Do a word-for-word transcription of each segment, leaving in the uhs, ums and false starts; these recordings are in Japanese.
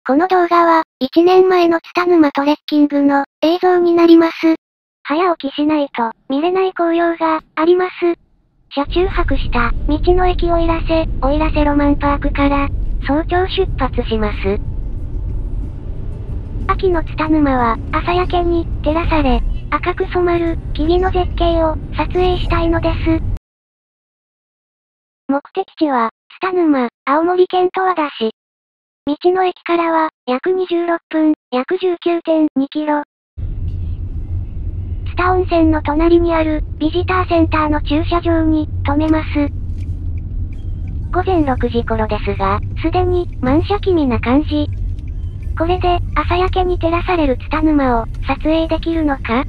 この動画は、いちねんまえのツタ沼トレッキングの映像になります。早起きしないと見れない紅葉があります。車中泊した道の駅奥入瀬、奥入瀬ロマンパークから早朝出発します。秋のツタ沼は朝焼けに照らされ、赤く染まる木々の絶景を撮影したいのです。目的地は、ツタ沼、青森県十和田市。道の駅からは、約にじゅうろっぷん、約 じゅうきゅうてんにキロ。ツタ温泉の隣にある、ビジターセンターの駐車場に、停めます。ごぜんろくじ頃ですが、すでに、満車気味な感じ。これで、朝焼けに照らされるツタ沼を、撮影できるのか？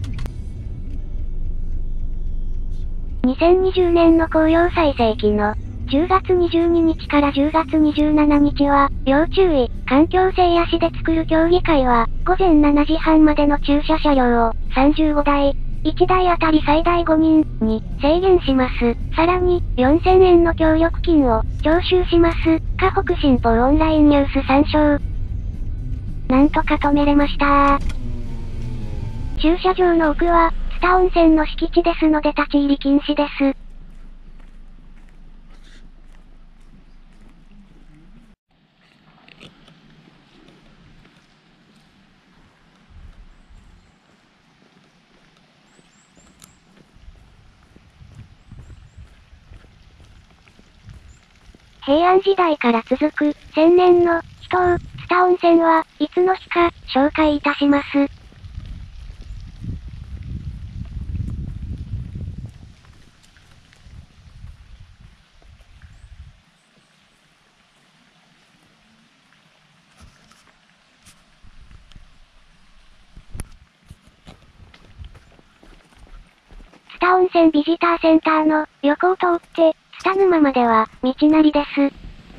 にせんにじゅうねんの紅葉最盛期の、じゅうがつにじゅうににちからじゅうがつにじゅうしちにちは、要注意、環境制足で作る協議会は、ごぜんしちじはんまでの駐車車両を、さんじゅうごだい、いちだいあたり最大ごにんに制限します。さらに、よんせんえんの協力金を徴収します。河北新報オンラインニュース参照。なんとか止めれました駐車場の奥は、ツタ温泉の敷地ですので立ち入り禁止です。平安時代から続く、千年の、秘湯、ツタ温泉は、いつの日か、紹介いたします。ツタ温泉ビジターセンターの、横を通って、ツタ沼までは、道なりです。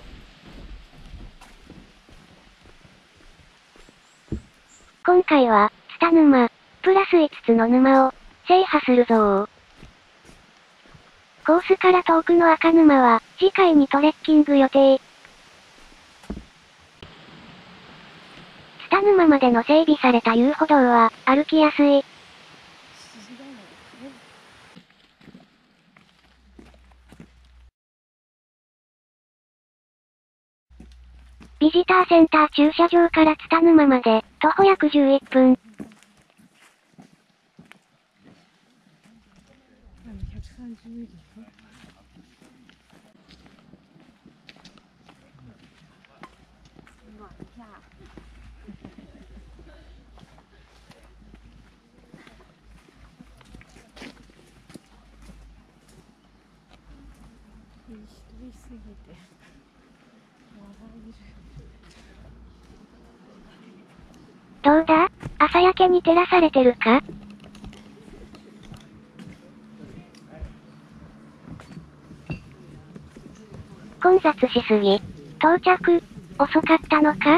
今回は、ツタ沼、プラスいつつの沼を、制覇するぞー。コースから遠くの赤沼は、次回にトレッキング予定。ツタ沼までの整備された遊歩道は、歩きやすい。ビジターセンター駐車場からツタ沼まで、徒歩約じゅういっぷん。どうだ？朝焼けに照らされてるか？混雑しすぎ。到着、遅かったのか？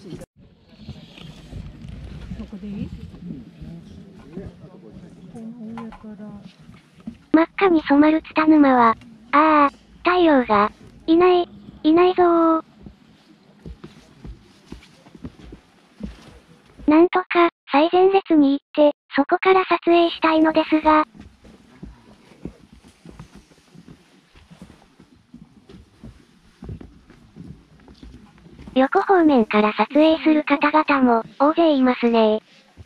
真っ赤に染まるツタ沼は、ああ、太陽が、いない、いないぞー。なんとか、最前列に行って、そこから撮影したいのですが。横方面から撮影する方々も、大勢いますね。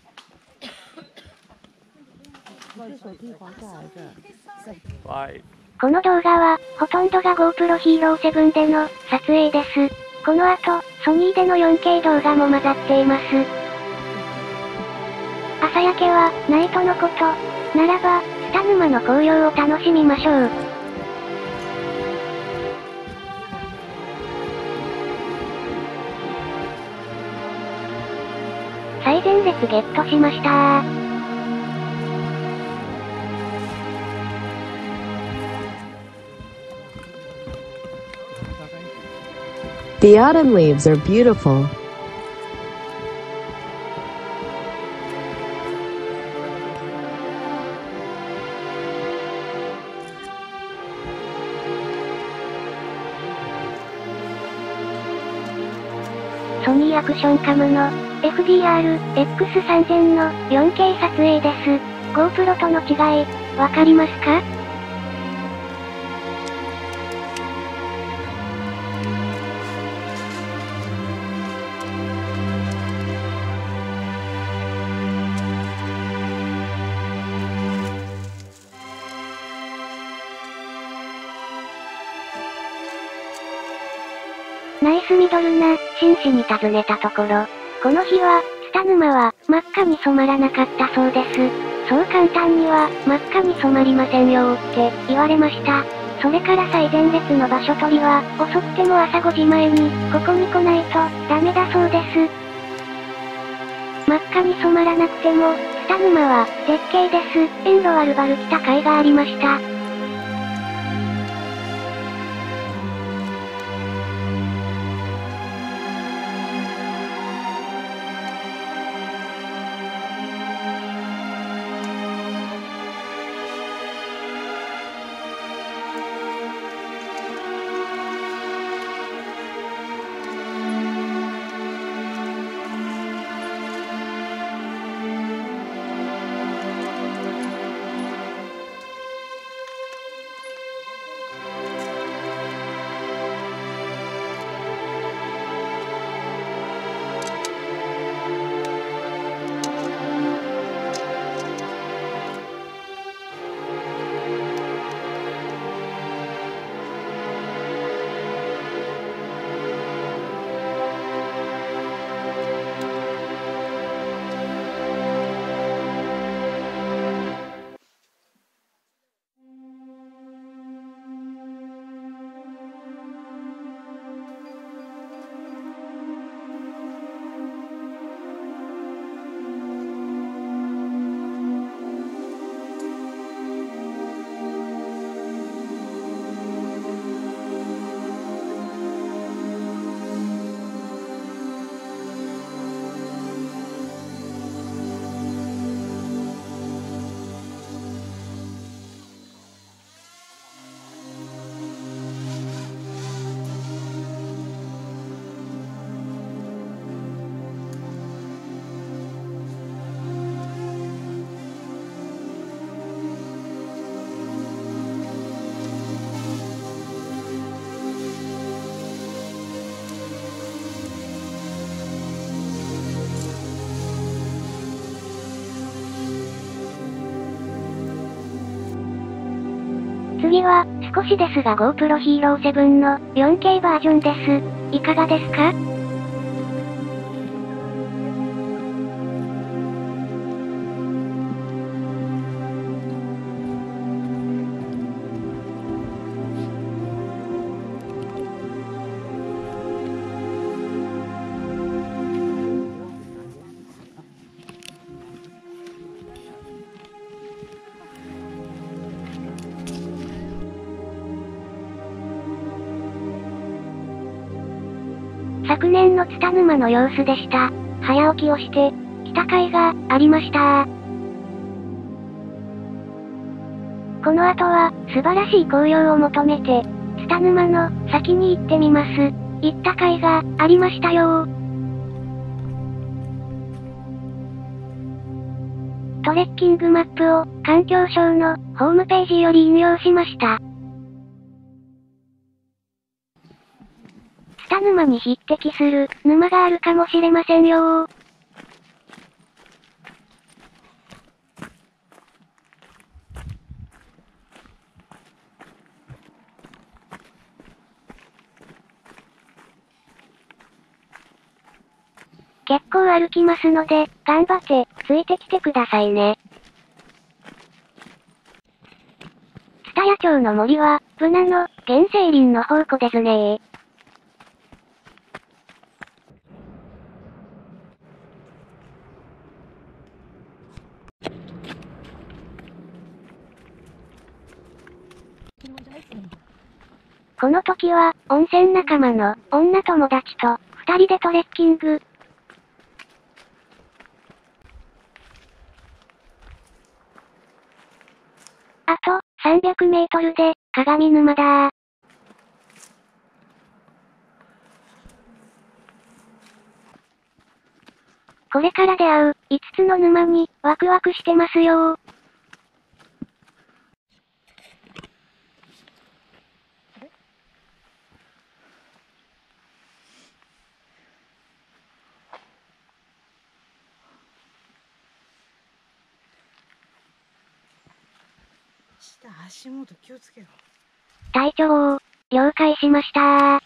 この動画は、ほとんどが GoPro Hero セブンでの、撮影です。この後、ソニーでの よんケー 動画も混ざっています。朝焼けは、ないとのこと。ならば、ツタ沼の紅葉を楽しみましょう。最前列ゲットしましたー。 The autumn leaves are beautiful. Sony アクションカムの エフディーアールエックスさんぜん の よんケー 撮影です。GoPro との違い、わかりますか？ナイスミドルな、紳士に尋ねたところ、この日は、ツタ沼は、真っ赤に染まらなかったそうです。そう簡単には、真っ赤に染まりませんよーって、言われました。それから最前列の場所取りは、遅くても朝ごじまえに、ここに来ないと、ダメだそうです。真っ赤に染まらなくても、ツタ沼は、絶景です。遠路あるバル北海がありました。次は、少しですが GoPro Hero セブンの よんケー バージョンです。いかがですか？昨年のツタ沼の様子でした。早起きをして、来た甲斐がありましたこの後は、素晴らしい紅葉を求めて、ツタ沼の先に行ってみます。行った甲斐がありましたよトレッキングマップを環境省のホームページより引用しました。ツタ沼に匹敵する沼があるかもしれませんよ結構歩きますので、頑張って、ついてきてくださいね。蔦屋町の森は、ブナの原生林の宝庫ですねこの時は、温泉仲間の女友達と、二人でトレッキング。あと、さんびゃくメートルで、鏡沼だー。 これから出会う、いつつの沼に、ワクワクしてますよー。 下足元気をつけろ。 隊長、了解しましたー。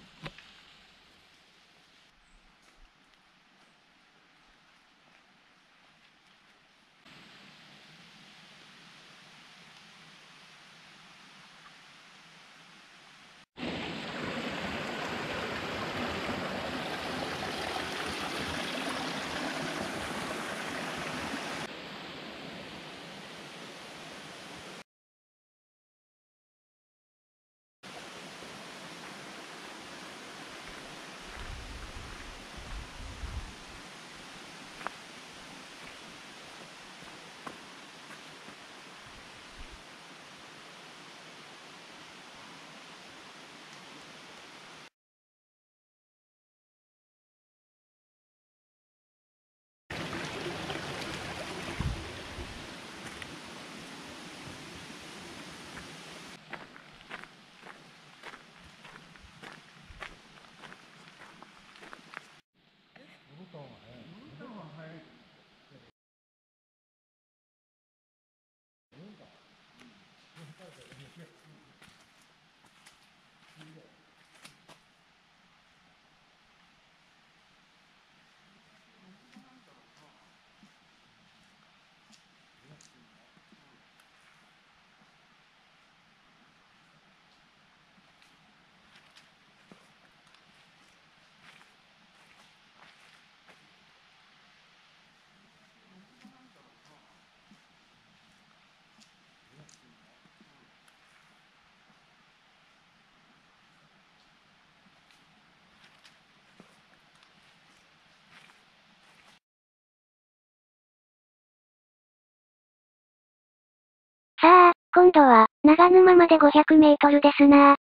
さあ、今度は、長沼までごひゃくメートルですな。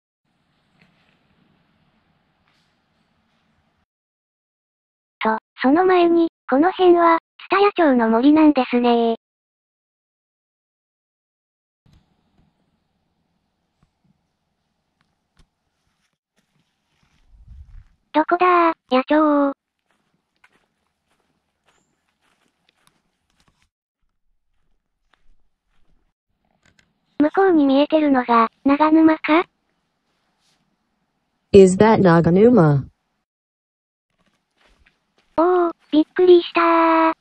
と、その前に、この辺は、蔦屋町の森なんですねー。どこだー、野鳥。向こうに見えてるのが、長沼か？ Is that Naganuma? おー、びっくりしたー。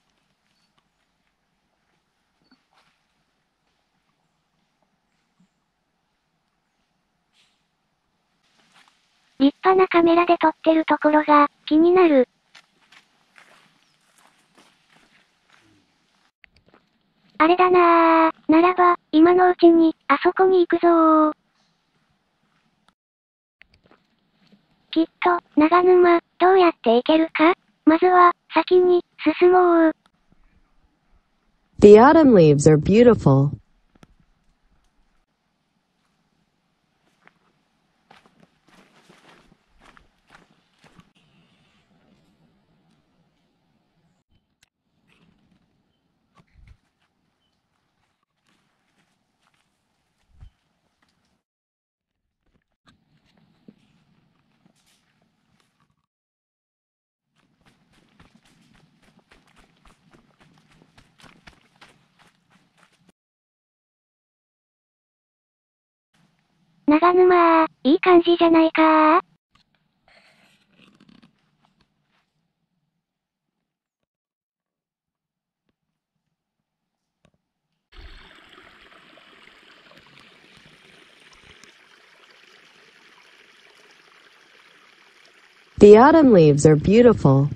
立派なカメラで撮ってるところが、気になる。あれだなー。ならば、今のうちに、あそこに行くぞー。きっと、長沼、どうやって行けるか？まずは、先に、進もう。 The autumn leaves are beautiful. 長沼ー、いい感じじゃないかー。 The autumn leaves are beautiful.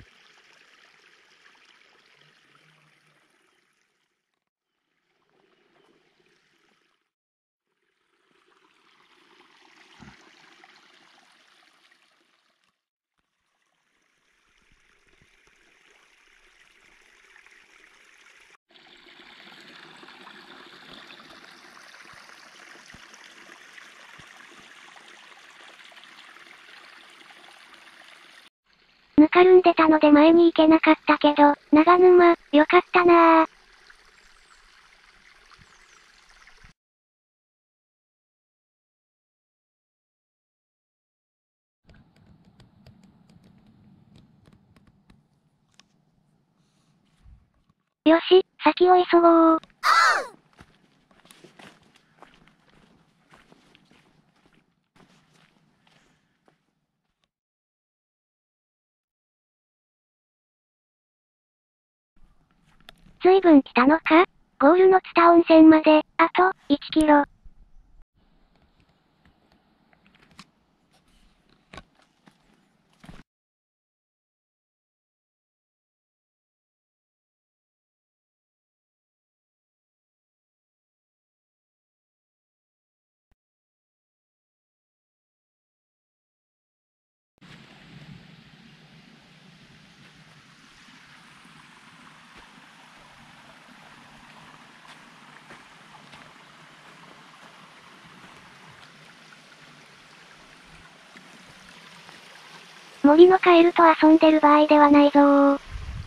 ぬかるんでたので前に行けなかったけど、長沼、よかったなぁ。よし、先を急ごう。ずいぶん来たのか？ゴールの津田温泉まで、あと、いちキロ。森のカエルと遊んでる場合ではないぞー。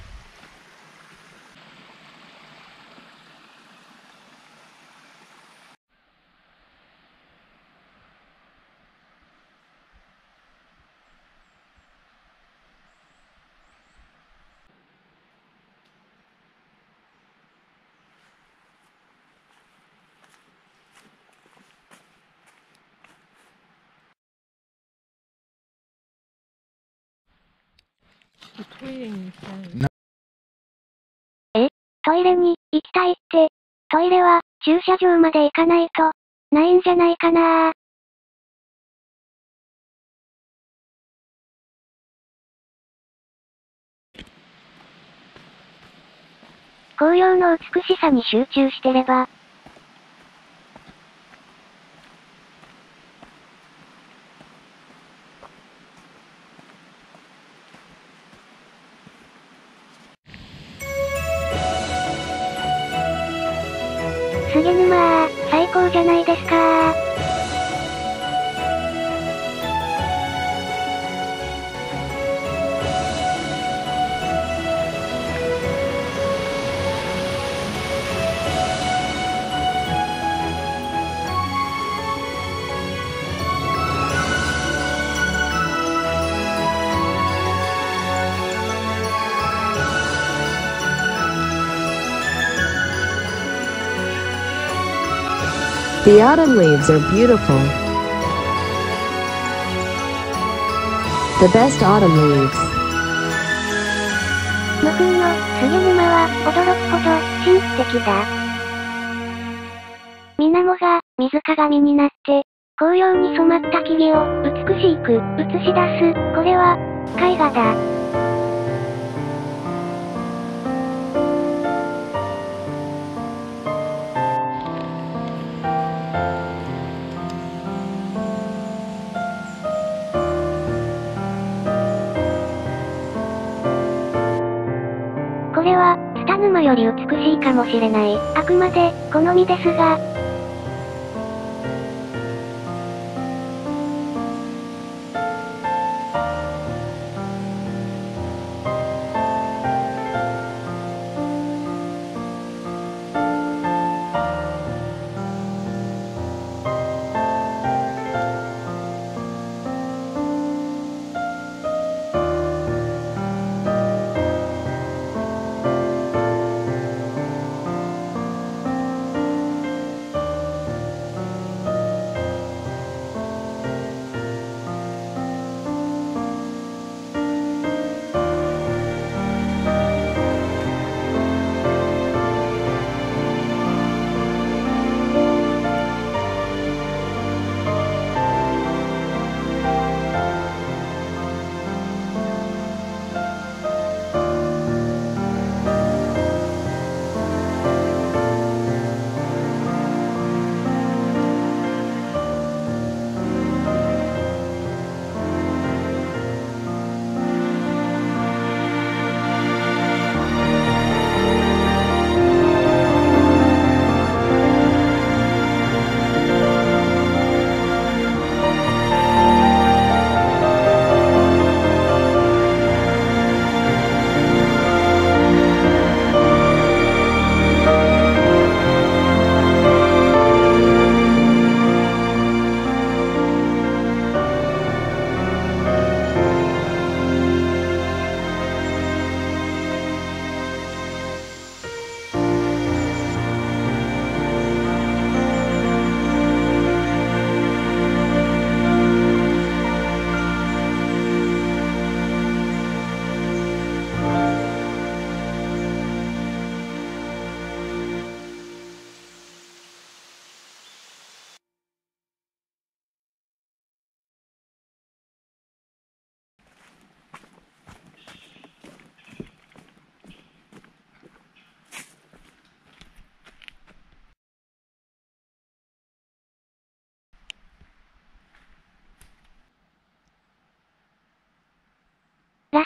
トイレに行きたい。 え？トイレに、行きたいって。トイレは、駐車場まで行かないと、ないんじゃないかなー。紅葉の美しさに集中してれば。菅沼ー、最高じゃないですかー。 The autumn leaves are beautiful. The best autumn leaves. 無風の、菅沼は、驚くほど、神秘的だ。水面が、水鏡になって、紅葉に染まった木々を、美しく、映し出す、これは、絵画だ。これは、津田沼より美しいかもしれない。あくまで、好みですが。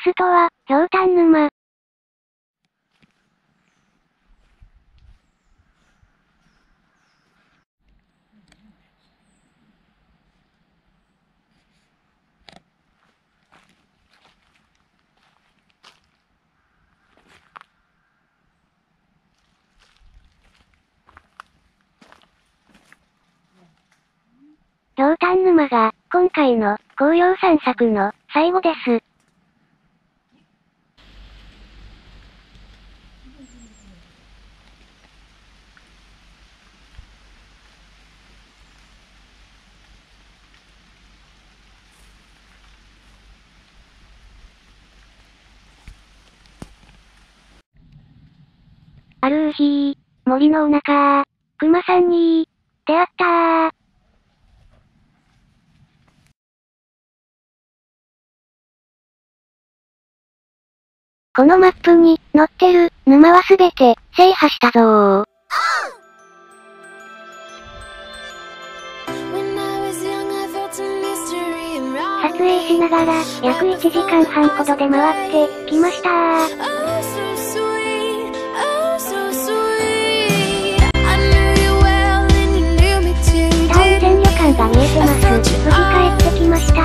ストは、ひょうたん沼。ひょうたん沼が、今回の、紅葉散策の、最後です。ある日、森の中、熊さんに、出会ったー。このマップに載ってる沼はすべて制覇したぞー。撮影しながら約いちじかんはんほどで回ってきましたー。が見えてます。無事帰ってきました。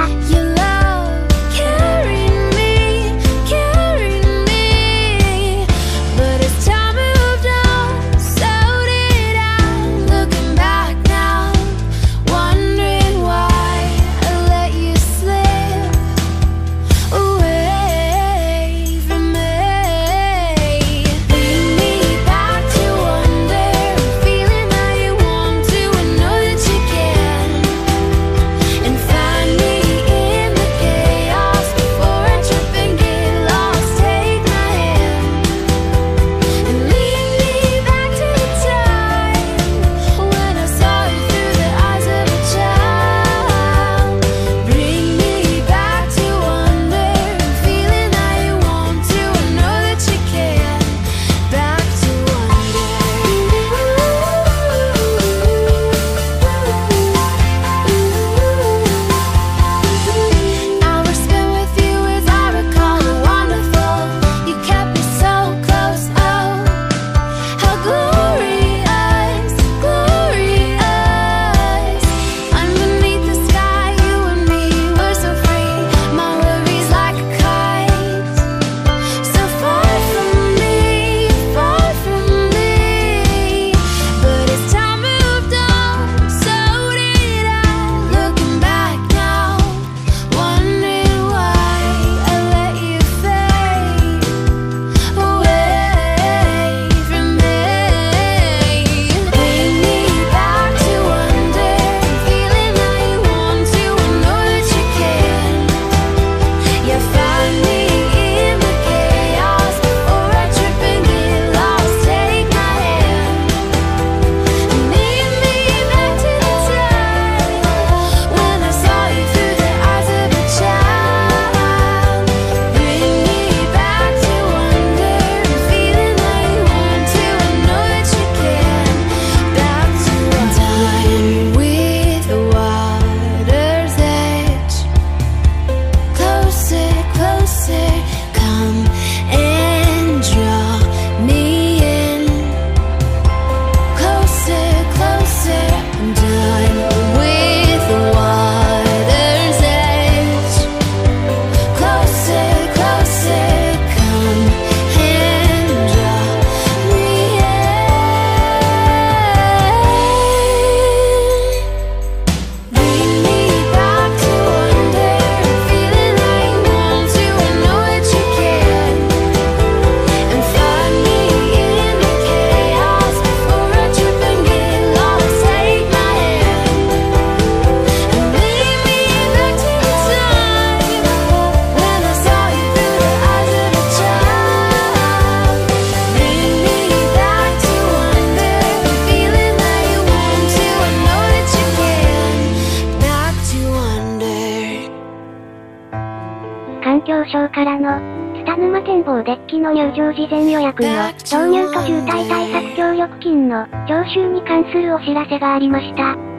環境省からの、ツタ沼展望デッキの入場事前予約の導入と渋滞対策協力金の徴収に関するお知らせがありました。